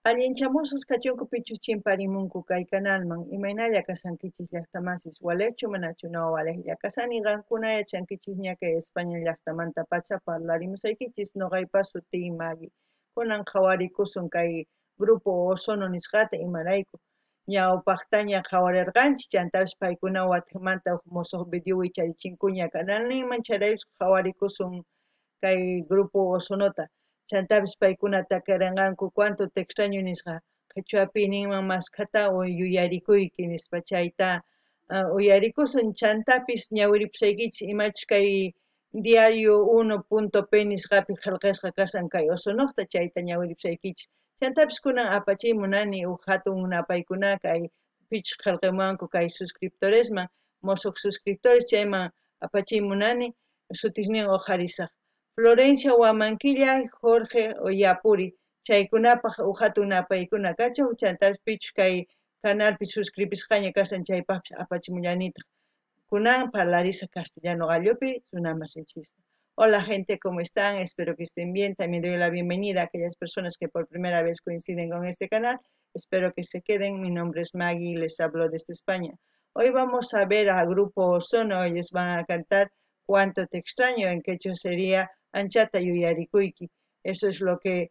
Allinchamusqas kachunku pichus chimparimunku kay kanalman imaynalla kasankichis llaqtamasis walechu manachu no walejlla kasani qankuna yachankichis ña kay España llaqtamanta pacha parlarimusaykichis noqaypas sutiy Maggie kunan qhawarikusun kay grupo Ozono nisqata imarayku ñawpaqtaña qhawarirqanchis chantapish paykuna Guatemanta musuq videopi charichinkuña kanalninman chararisqa qhawarikusun kay grupo Ozonota chantapish paykuna takaranqanku cuánto te extraño nisqa qhichwapi ninman maskata yuyarikuyki nispa chayta uyarikusun chantapish ñawiripusaykichis imachus kay diario 1.p nisqapi qillqisqa kasan kay Ozonoqta chayta ñawiripusaykichis chantapish kunan apachimunani huk hatun napaykunaka kay pichus qillqimunku kay suscriptoresman musuq suscriptores chayman apachimunani sutisnin huqarisaq Florencia Huamankilla Jorge Yapuri chaykunapaq hatun napaykuna kachun chantapish pichus kay canalpi suscribisqaña kasan chaypaqpish apachimunllanita kunan parlarisqa castellano gallopi runamasinchista Hola gente, ¿cómo están? Espero que estén bien. También doy la bienvenida a aquellas personas que por primera vez coinciden con este canal. Espero que se queden. Mi nombre es Maggie y les hablo desde España. Hoy vamos a ver al grupo Ozono. Ellos van a cantar Cuánto te extraño, en quechua sería Anchata Yuyarikuiki. Eso es lo que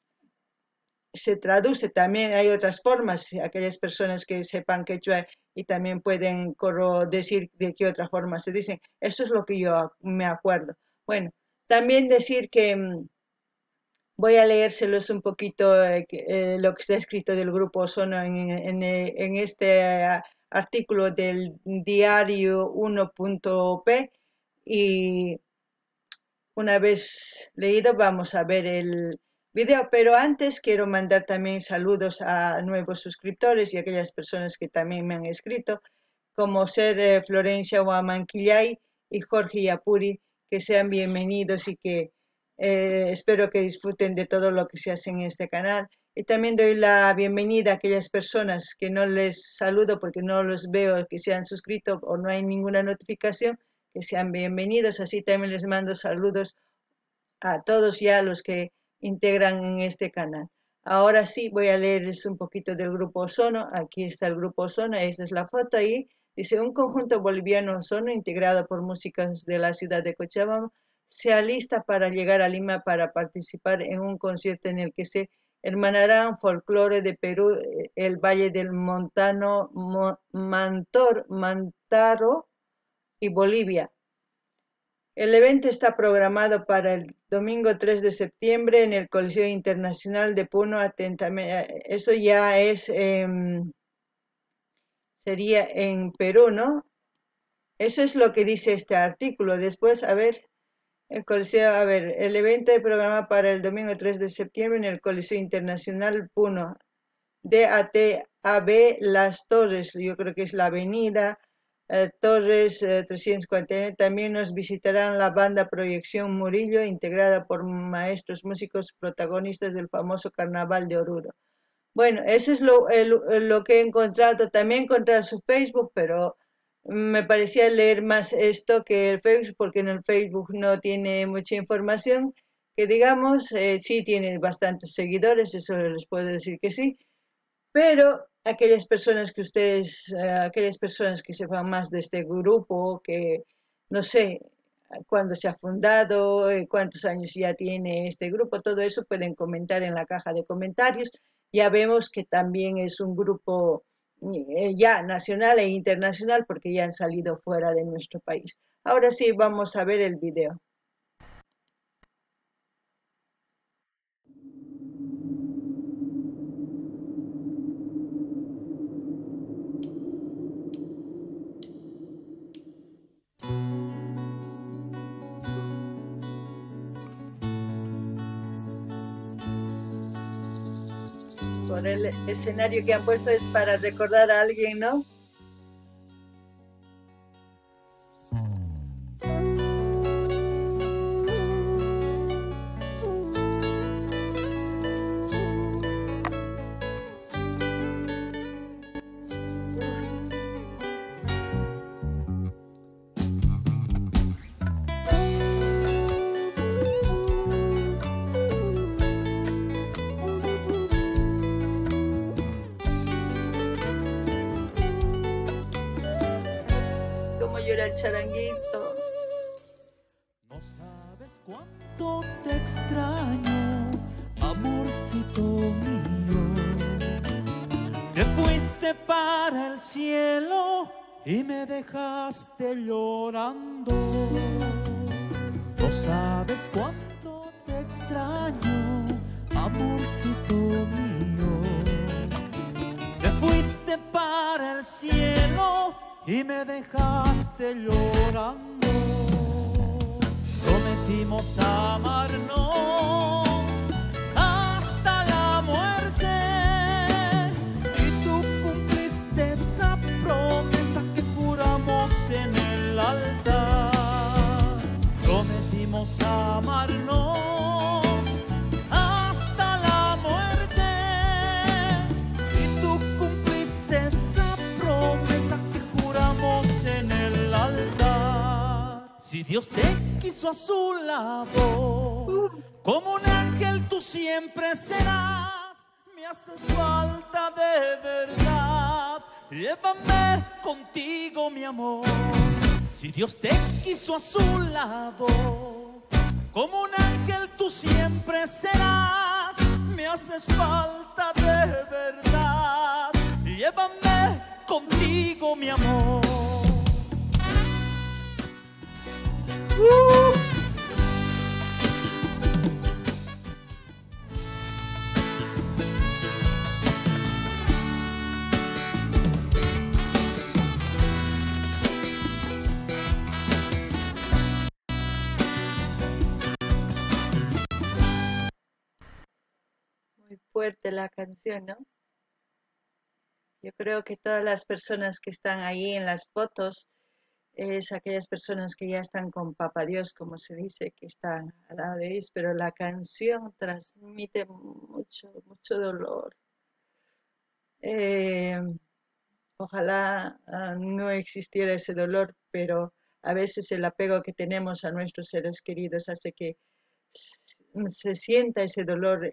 se traduce. También hay otras formas, aquellas personas que sepan quechua y también pueden decir de qué otra forma se dicen. Eso es lo que yo me acuerdo. Bueno, también decir que voy a leérselos un poquito lo que está escrito del grupo Ozono en este artículo del diario 1.p y una vez leído vamos a ver el video, pero antes quiero mandar también saludos a nuevos suscriptores y a aquellas personas que también me han escrito, como ser Florencia Huamanquillay y Jorge Yapuri, que sean bienvenidos y que espero que disfruten de todo lo que se hace en este canal. Y también doy la bienvenida a aquellas personas que no les saludo porque no los veo que se han suscrito o no hay ninguna notificación, que sean bienvenidos. Así también les mando saludos a todos ya los que integran en este canal. Ahora sí voy a leerles un poquito del grupo Ozono. Aquí está el grupo Ozono, esta es la foto ahí. Dice, un conjunto boliviano Ozono integrado por músicos de la ciudad de Cochabamba se alista para llegar a Lima para participar en un concierto en el que se hermanarán folclore de Perú, el Valle del Montano, Mantaro y Bolivia. El evento está programado para el domingo 3 de septiembre en el Coliseo Internacional de Puno. Atentamente, eso ya es, sería en Perú, ¿no? Eso es lo que dice este artículo. Después, a ver, el Coliseo, a ver, el evento es programado para el domingo 3 de septiembre en el Coliseo Internacional Puno. DATAB Las Torres, yo creo que es la avenida Torres 349. También nos visitarán la banda Proyección Murillo, integrada por maestros músicos protagonistas del famoso Carnaval de Oruro. Bueno, eso es lo que he encontrado. También encontré su Facebook, pero me parecía leer más esto que el Facebook, porque en el Facebook no tiene mucha información, que digamos, sí tiene bastantes seguidores, eso les puedo decir que sí, pero aquellas personas que aquellas personas que sepan más de este grupo, que no sé cuándo se ha fundado, cuántos años ya tiene este grupo, todo eso pueden comentar en la caja de comentarios. Ya vemos que también es un grupo ya nacional e internacional porque ya han salido fuera de nuestro país. Ahora sí, vamos a ver el video. Por el escenario que han puesto es para recordar a alguien, ¿no? mira el charanguito. No sabes cuánto te extraño, amorcito mío. Te fuiste para el cielo y me dejaste llorando. No sabes cuánto te extraño, amorcito mío. Te fuiste para el cielo y me dejaste llorando. Prometimos amarnos hasta la muerte y tú cumpliste esa promesa que juramos en el altar. Prometimos amarnos hasta la muerte y tú cumpliste esa promesa que juramos en el altar. Si Dios te quiso a su lado, como un ángel tú siempre serás. Me haces falta de verdad, llévame contigo mi amor. Si Dios te quiso a su lado, como un ángel tú siempre serás. Me haces falta de verdad, llévame contigo mi amor. Muy fuerte la canción, ¿no? Yo creo que todas las personas que están ahí en las fotos es aquellas personas que ya están con Papá Dios, como se dice, que están al lado de ellos, pero la canción transmite mucho, mucho dolor. Eh, Ojalá no existiera ese dolor, pero a veces el apego que tenemos a nuestros seres queridos hace que se sienta ese dolor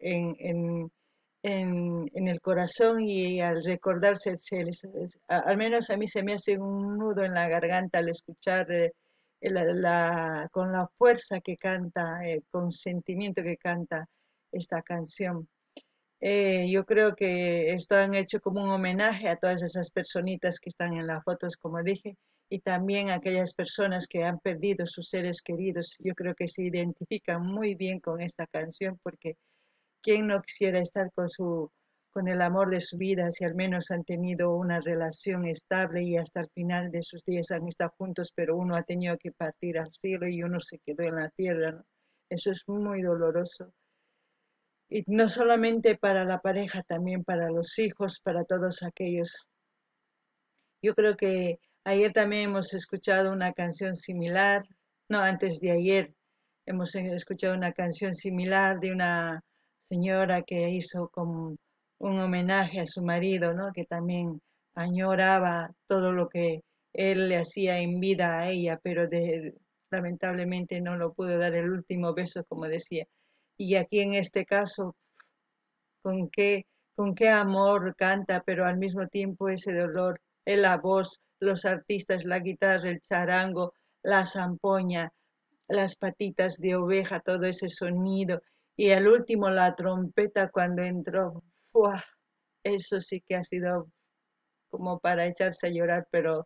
en el corazón y al recordarse, al menos a mí se me hace un nudo en la garganta al escuchar con la fuerza que canta, con sentimiento que canta esta canción. Yo creo que esto han hecho como un homenaje a todas esas personitas que están en las fotos, como dije, y también a aquellas personas que han perdido sus seres queridos. Yo creo que se identifican muy bien con esta canción porque quién no quisiera estar con el amor de su vida si al menos han tenido una relación estable y hasta el final de sus días han estado juntos, pero uno ha tenido que partir al cielo y uno se quedó en la tierra, ¿no? Eso es muy doloroso. Y no solamente para la pareja, también para los hijos, para todos aquellos. Yo creo que ayer también hemos escuchado una canción similar, no, antes de ayer hemos escuchado una canción similar de una señora que hizo como un homenaje a su marido, ¿no? Que también añoraba todo lo que él le hacía en vida a ella, pero lamentablemente no lo pudo dar el último beso, como decía. Y aquí en este caso con qué, con qué amor canta, pero al mismo tiempo ese dolor, la voz, los artistas, la guitarra, el charango, la zampoña, las patitas de oveja, todo ese sonido, y al último la trompeta cuando entró, ¡fua! Eso sí que ha sido como para echarse a llorar, pero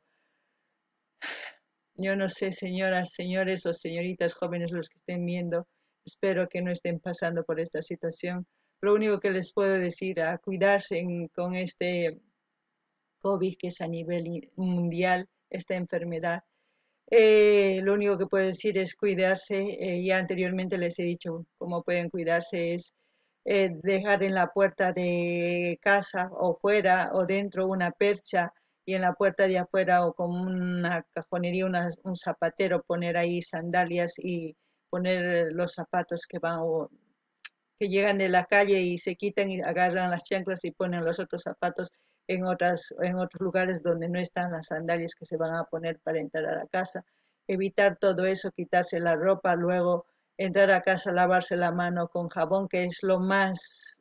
yo no sé, señoras, señores o señoritas jóvenes los que estén viendo, espero que no estén pasando por esta situación. Lo único que les puedo decir a cuidarse con este COVID que es a nivel mundial, esta enfermedad. Lo único que puedo decir es cuidarse. Ya anteriormente les he dicho cómo pueden cuidarse es dejar en la puerta de casa o fuera o dentro una percha y en la puerta de afuera o como una cajonería, un zapatero, poner ahí sandalias y poner los zapatos que van o que llegan de la calle y se quitan y agarran las chanclas y ponen los otros zapatos en otros lugares donde no están las sandalias que se van a poner para entrar a la casa. Evitar todo eso, quitarse la ropa, luego entrar a casa, lavarse la mano con jabón, que es lo más...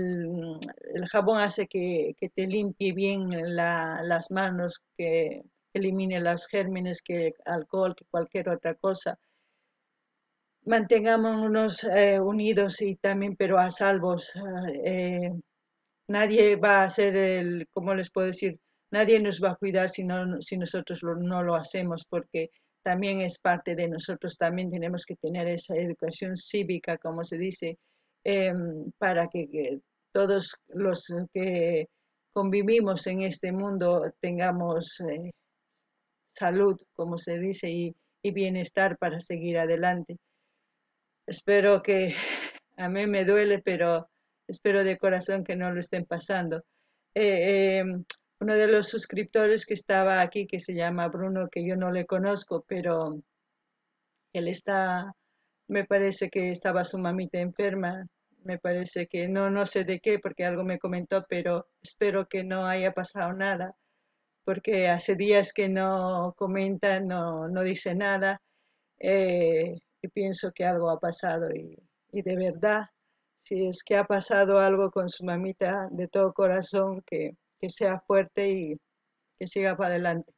el jabón hace que te limpie bien las manos, que elimine los gérmenes, que alcohol, que cualquier otra cosa. Mantengámonos unidos y también, pero a salvos. Nadie va a hacer ¿cómo les puedo decir? Nadie nos va a cuidar si nosotros no lo hacemos, porque también es parte de nosotros, también tenemos que tener esa educación cívica, como se dice, para que todos los que convivimos en este mundo tengamos salud, como se dice, y bienestar para seguir adelante. Espero que, a mí me duele, pero espero de corazón que no lo estén pasando. Uno de los suscriptores que estaba aquí, que se llama Bruno, que yo no le conozco, pero él me parece que estaba su mamita enferma, me parece que no sé de qué, porque algo me comentó, pero espero que no haya pasado nada, porque hace días que no comenta, no dice nada, y pienso que algo ha pasado y de verdad, si es que ha pasado algo con su mamita, de todo corazón, que sea fuerte y que siga para adelante.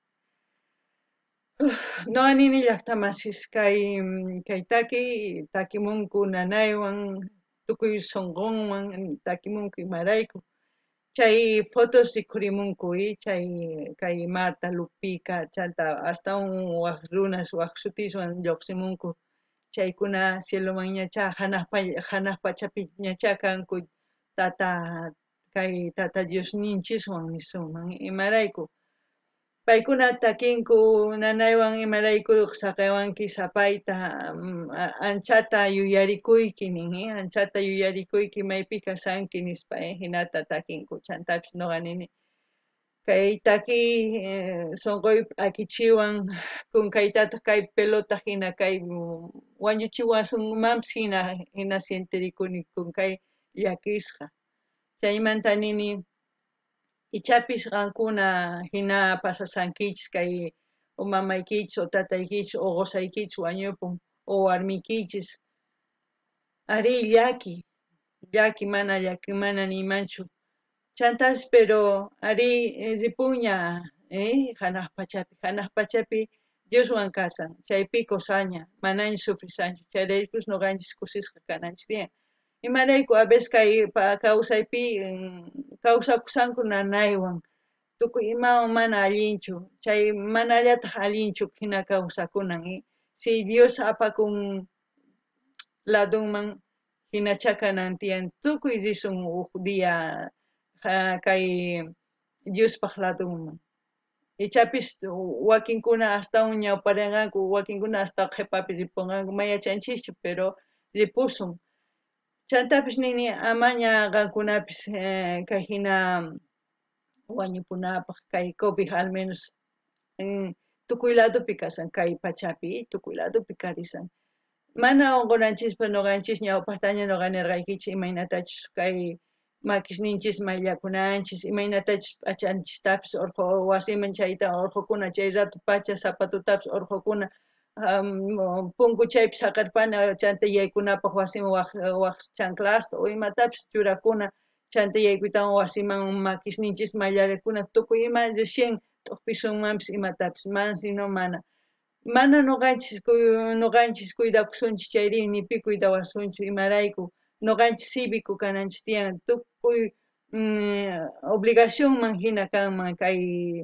No anini llaqtamasis kay takimunku nanaywan tukuy sunqunwan takimunku imarayku chay fotos rikhurimunkuy kay Marta Lupica chanta astawan waq runas waq sutiswan lluqsimunku chaykuna cieloman ñachá hanaq pachapi ñachá kanku tata Diosninchiswan nisunman imarayku paykuna takinku nanaywan imarayku saqaywanki sapayta anchata yuyarikuyki nin anchata yuyarikuyki maypi kasanki nispa hinata takinku chantapis nuqa nini kay takiy sunquy akichiwan kunkaytataq kay pelota hina kay wañuchiwasunmanpas hina sientirikuni kunkay llakisqa chaymanta nini ichapis qankuna hina pasasankichis kay mamaykichis o tataykichis o qusaykichis wañupun o warmiykichis ari llaki mana nimanchu chantas pero ari ripunña hanaq pachapi Dioswan kasan chaypi kusaña manaña sufrisanchu chayraykus nuqanchis kusisqa kananchis tiyan imarayku a veces kay kawsaypi kawsakusanku nanaywan tukuy imawan mana allinchu chay mana allataq allinchu hina kawsakunan si Dios apakun ladunman hinacha kanan tiyan tukuy risun huk día kay Diospaq ladunman ichapis wakinkuna astawan ñawparinqanku wakinkuna astawan qhipapi ripunqanku mayachanchischu pero ripusun chantapis nini amaña qankunapis kay hina wañupunapaq kay COVID al menos tukuy ladopi kasan kay pachapi tukuy ladopi karisan mana unqunanchispa nuqanchis ñawpaqtaña nuqa nirqaykichis imaynatachus kay makishninchis mayllakunanchis imaynatachus p'achanchistapis urqu wasiman chayta urqukuna chay rato pacha zapatutapis urqukuna punku chaypi saqirpana chanta yaykunapaq wasiman waq chanclasta o imatapis churakuna chanta yaykuytawan wasiman makishninchis mayllaririkuna tukuy ima 100 t'uqpisunmanpis imatapis sino mana nuqanchis cuidakusunchis chayri ni pi cuidawasunchu imarayku nuqanchis cívico kananchis tiyan tukuy obligacionman hina kanman kay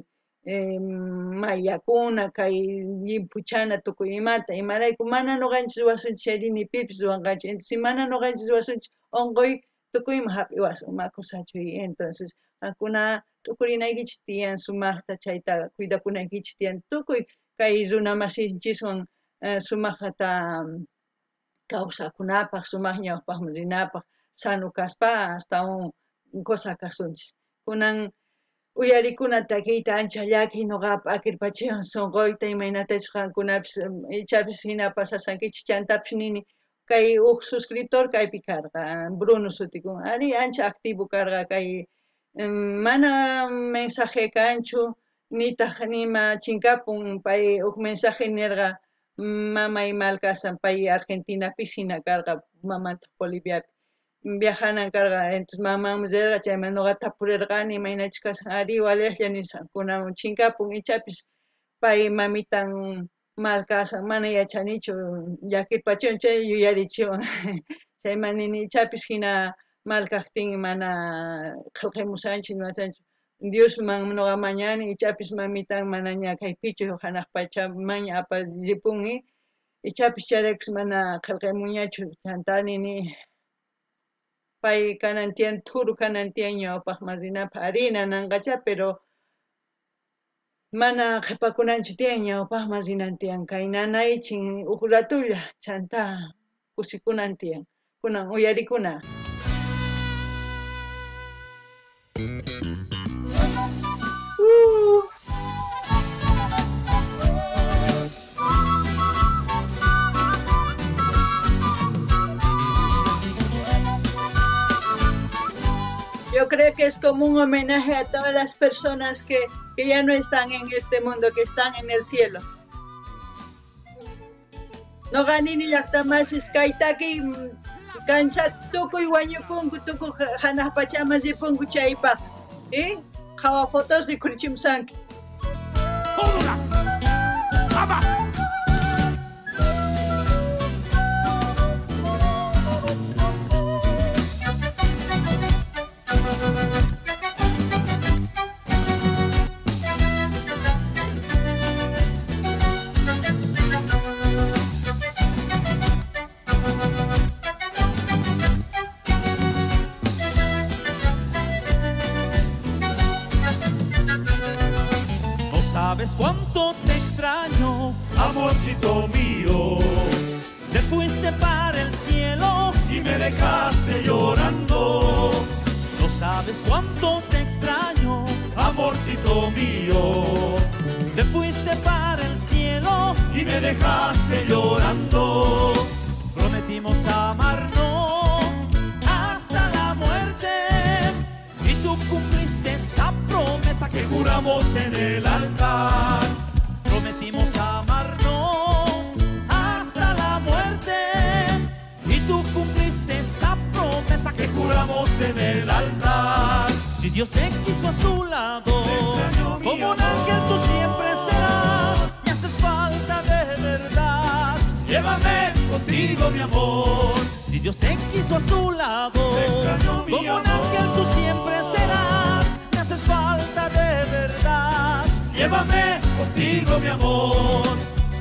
mayyakuna kay llimpuchana tukuy imata imarayku mana nuqanchis ruwasunchis chayri ni pipis ruwanqanchu entonces si mana nuqanchis ruwasunchis unquy tukuyman hap'iwasun makusachu entonces qankuna tukurinaykichis tiyan sumaqta chayta cuidakunaykichis tiyan tukuy kay runa masinchiswan sumaqta kawsakunapaq sumaq ñawpaqman rinapaq sano kaspa astawan kusakasunchis kunan uyarikuna takiyta ancha llaki nuqapa akirpachiwan sunquyta imaynatachus qankunapis ichapis hina pasasankichis chantapis nini kay huk suscriptor kaypi karqa Bruno sutikun ari ancha activo karqa kay mana mensaje kanchu nitaq nima chinkapun pay huk mensaje nirqa mamay malkasan pay Argentinapis hina karqa mamantaq Boliviapi viajanan karqa entonces mamanman rirqa chayman nuqa tapurirqani imaynachus kashan ari waliqlla nisaq kunaman chinkapun ichapis pay mamitan malkasan mana yachanichu llakirpachun chay yuyarichun chaymanini chapis hina malkaqtin mana qillqamusanchis imasanchis Diosman nuqa mañani ichapis mamitan mana ña kaypichu hanaq pachamaña aparipunki ichapis chayrakus mana qillqamuñachu chantanini pay kanan tiyan thuru kanan tiyan ñawpaqman rinapaq harina nanqacha pero mana qhipakunanchis tiyan ñawpaqman rinan tiyan kay nanaychin huk ratulla chanta kusikunan tiyan kunan uyarikuna. Yo creo que es como un homenaje a todas las personas que ya no están en este mundo, que están en el cielo. No ganini llaqtamasis kaytaki cancha tukuy wañupunku tukuy hanaq pachamas ripunku chaypaq. Qawa fotos rikurchimsanki. ¡Vámonos! ¡Vamos! ¿Sabes cuánto te extraño, amorcito mío? Te fuiste para el cielo y me dejaste llorando. No sabes cuánto te extraño, amorcito mío. Te fuiste para el cielo y me dejaste llorando. Prometimos amarnos hasta la muerte y tú cumpliste esa promesa que juramos en el altar. Prometimos amarnos hasta la muerte y tú cumpliste esa promesa que juramos en el altar. Si Dios te quiso a su lado, como un ángel tú siempre serás. Me haces falta de verdad, llévame contigo mi amor. Si Dios te quiso a su lado, como un ángel tú siempre serás. Me haces falta de verdad, llévame contigo mi amor.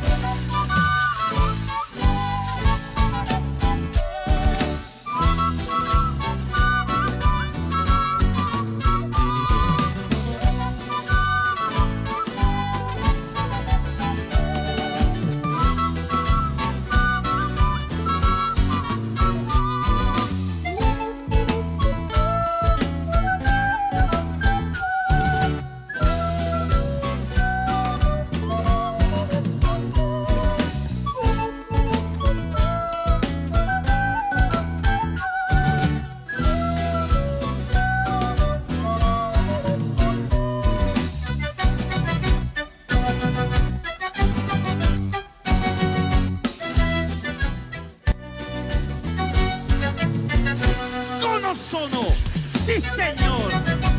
Sono, sí señor.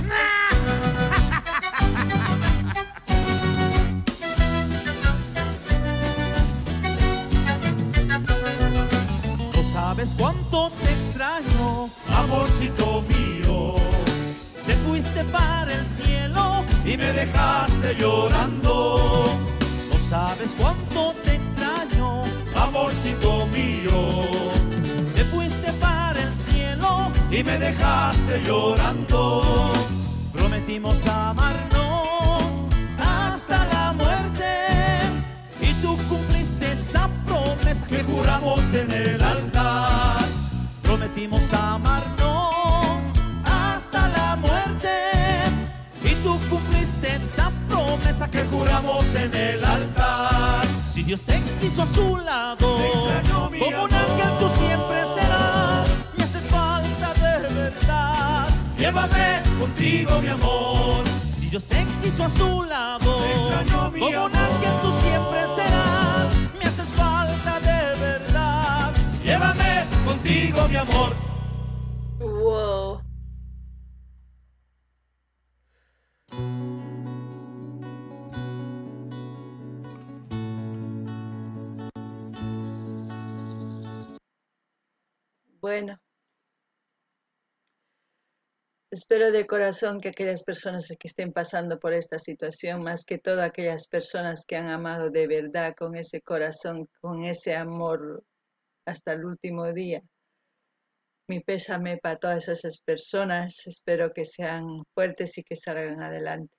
No sabes cuánto te extraño, amorcito mío. Te fuiste para el cielo y me dejaste llorando. No sabes cuánto te extraño, amorcito mío. Te fuiste para el cielo y me dejaste llorando. Prometimos amarnos hasta la muerte y tú cumpliste esa promesa que juramos en el altar. Prometimos amarnos hasta la muerte y tú cumpliste esa promesa que juramos en el altar. Si Dios te quiso a su lado, como un ángel tú siempre serás. Me haces falta de verdad, llévame contigo mi amor. Si Dios te quiso a su lado, como un ángel tú siempre serás. Me haces falta de verdad, llévame contigo mi amor. Wow. Espero de corazón que aquellas personas que estén pasando por esta situación, más que todo aquellas personas que han amado de verdad, con ese corazón, con ese amor hasta el último día. Mi pésame para todas esas personas, espero que sean fuertes y que salgan adelante.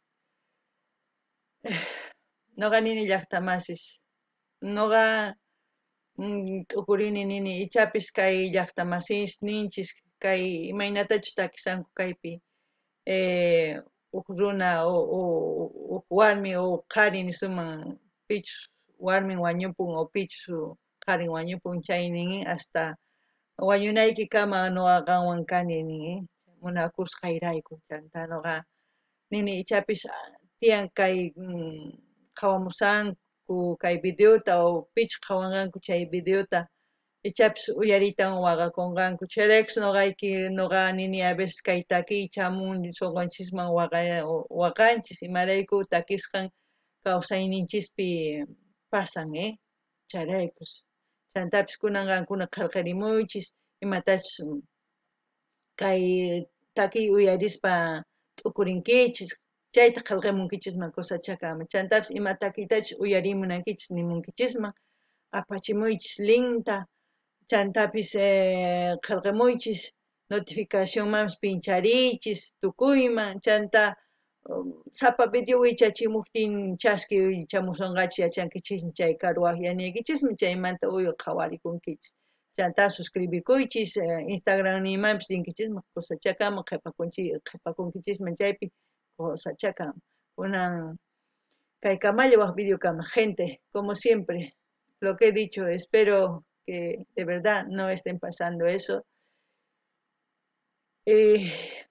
Noqa nini llaqtamasis, noqa tukurini nini ichapis kay llaqtamasis ninchis kay imaynatachus takisanku kaypi uk runa uk warmi o qhari nisuman pichus warmin wañupun o pichus qharin wañupun chay ninmi hasta wañunayki kama noqa qanwan kani ninmi munakusqayrayku chanta noqa nini ichapis tiyan kay qhawamusanku kay videota o pichu qhawanqanku chay videota ichapis uyaritan waqakunqanku chayraykus noqa nini a veces kay takiy chamun sunqunchikman waqanchis imarayku takisqan kawsayninchispi pasan chayraykus chantapis kunanqankuna qillqarimuychis imatachus kay takiy uyarispa t'ukurinkichis chayta qillqamunkichisman kusachakaman chantapis ima takiytachus uyarimunankichis nimunkichisman apachimuychis linta chantapis qillqamuychis notificacionmanpas pinchariychis tukuyman chanta sapa video wichachimuptin chaski chamushunqachu yachankichis chay karuaq yaniyakichismi chaymanta uyu qhawarikunkichis chanta suscribikuychis Instagram nimanpis rinkichisman kusachakaman qhipakunkichisman chaypi kusachakaman kunan kay kamalla waq videokama gente como siempre lo que he dicho espero que de verdad no estén pasando eso es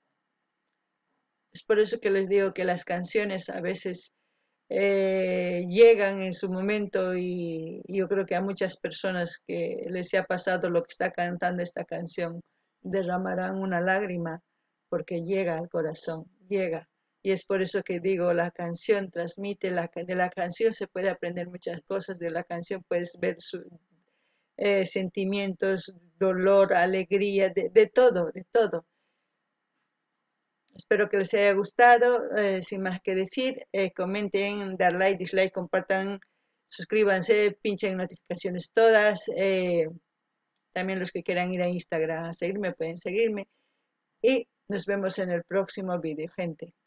por eso que les digo que las canciones a veces llegan en su momento y yo creo que a muchas personas que les ha pasado lo que está cantando esta canción derramarán una lágrima porque llega al corazón, llega. Y es por eso que digo, la canción transmite, de la canción se puede aprender muchas cosas, de la canción puedes ver sentimientos, dolor, alegría, de todo, de todo. Espero que les haya gustado, sin más que decir, comenten, dar like, dislike, compartan, suscríbanse, pinchen notificaciones todas, también los que quieran ir a Instagram a seguirme pueden seguirme y nos vemos en el próximo video, gente.